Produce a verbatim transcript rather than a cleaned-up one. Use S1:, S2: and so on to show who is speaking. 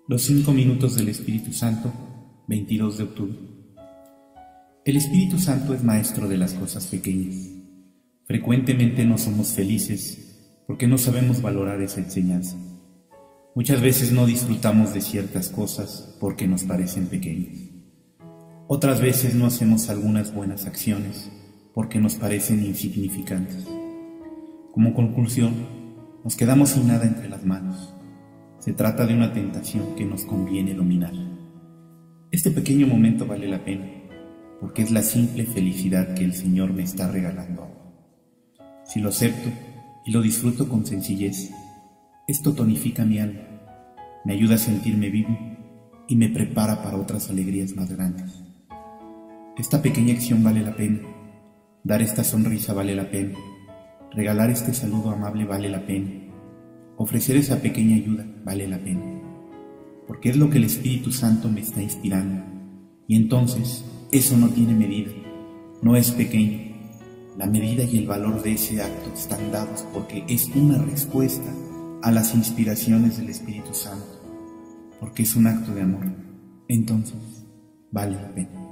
S1: Los cinco minutos del Espíritu Santo, veintidós de octubre. El Espíritu Santo es maestro de las cosas pequeñas. Frecuentemente no somos felices porque no sabemos valorar esa enseñanza. Muchas veces no disfrutamos de ciertas cosas porque nos parecen pequeñas. Otras veces no hacemos algunas buenas acciones porque nos parecen insignificantes. Como conclusión, nos quedamos sin nada entre las manos. Se trata de una tentación que nos conviene dominar. Este pequeño momento vale la pena, porque es la simple felicidad que el Señor me está regalando ahora. Si lo acepto y lo disfruto con sencillez, esto tonifica mi alma, me ayuda a sentirme vivo y me prepara para otras alegrías más grandes. Esta pequeña acción vale la pena, dar esta sonrisa vale la pena, regalar este saludo amable vale la pena. Ofrecer esa pequeña ayuda vale la pena, porque es lo que el Espíritu Santo me está inspirando, y entonces eso no tiene medida, no es pequeño. La medida y el valor de ese acto están dados porque es una respuesta a las inspiraciones del Espíritu Santo, porque es un acto de amor, entonces vale la pena.